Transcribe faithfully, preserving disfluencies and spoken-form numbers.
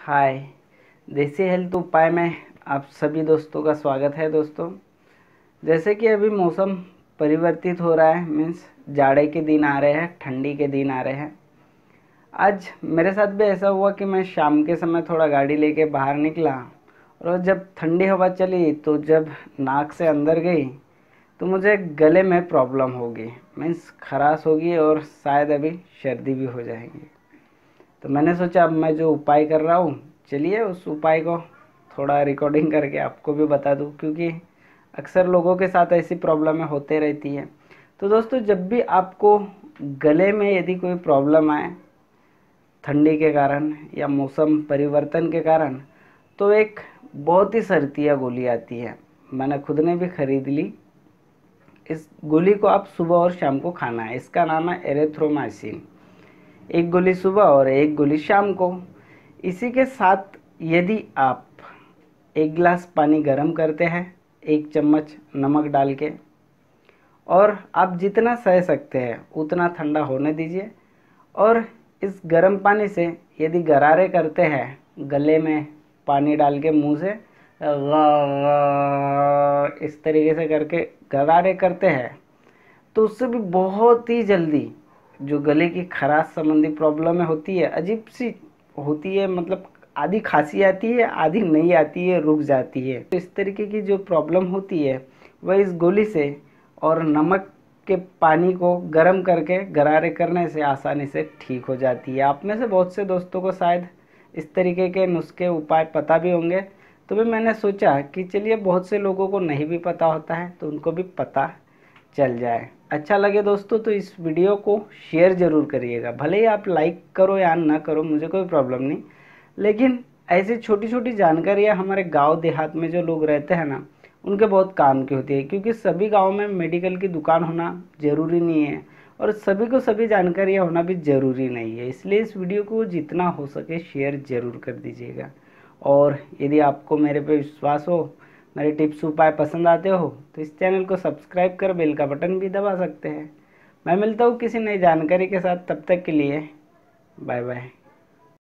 हाय। देसी हेल्थ उपाय में आप सभी दोस्तों का स्वागत है। दोस्तों, जैसे कि अभी मौसम परिवर्तित हो रहा है, मीन्स जाड़े के दिन आ रहे हैं, ठंडी के दिन आ रहे हैं। आज मेरे साथ भी ऐसा हुआ कि मैं शाम के समय थोड़ा गाड़ी लेके बाहर निकला और जब ठंडी हवा चली तो जब नाक से अंदर गई तो मुझे गले में प्रॉब्लम होगी, मीन्स खराश होगी और शायद अभी सर्दी भी हो जाएगी। तो मैंने सोचा अब मैं जो उपाय कर रहा हूँ, चलिए उस उपाय को थोड़ा रिकॉर्डिंग करके आपको भी बता दूँ, क्योंकि अक्सर लोगों के साथ ऐसी प्रॉब्लमें होते रहती है। तो दोस्तों, जब भी आपको गले में यदि कोई प्रॉब्लम आए ठंडी के कारण या मौसम परिवर्तन के कारण, तो एक बहुत ही सरतिया गोली आती है। मैंने खुद ने भी खरीद ली। इस गोली को आप सुबह और शाम को खाना है। इसका नाम है एरिथ्रोमाइसिन। एक गोली सुबह और एक गोली शाम को। इसी के साथ यदि आप एक गिलास पानी गर्म करते हैं, एक चम्मच नमक डाल के, और आप जितना सह सकते हैं उतना ठंडा होने दीजिए। और इस गर्म पानी से यदि गरारे करते हैं, गले में पानी डाल के मुंह से इस तरीके से करके गरारे करते हैं, तो उससे भी बहुत ही जल्दी जो गले की खराश संबंधी प्रॉब्लम होती है, अजीब सी होती है, मतलब आधी खांसी आती है, आधी नहीं आती है, रुक जाती है। तो इस तरीके की जो प्रॉब्लम होती है वह इस गोली से और नमक के पानी को गर्म करके गरारे करने से आसानी से ठीक हो जाती है। आप में से बहुत से दोस्तों को शायद इस तरीके के नुस्खे उपाय पता भी होंगे, तो भी मैंने सोचा कि चलिए बहुत से लोगों को नहीं भी पता होता है तो उनको भी पता चल जाए। अच्छा लगे दोस्तों तो इस वीडियो को शेयर ज़रूर करिएगा। भले ही आप लाइक करो या ना करो, मुझे कोई प्रॉब्लम नहीं, लेकिन ऐसी छोटी छोटी जानकारियाँ हमारे गांव देहात में जो लोग रहते हैं ना, उनके बहुत काम की होती है। क्योंकि सभी गाँव में मेडिकल की दुकान होना ज़रूरी नहीं है और सभी को सभी जानकारियाँ होना भी ज़रूरी नहीं है। इसलिए इस वीडियो को जितना हो सके शेयर ज़रूर कर दीजिएगा। और यदि आपको मेरे पे विश्वास हो, मेरे टिप्स उपाय पसंद आते हो, तो इस चैनल को सब्सक्राइब कर बेल का बटन भी दबा सकते हैं। मैं मिलता हूँ किसी नई जानकारी के साथ, तब तक के लिए बाय बाय।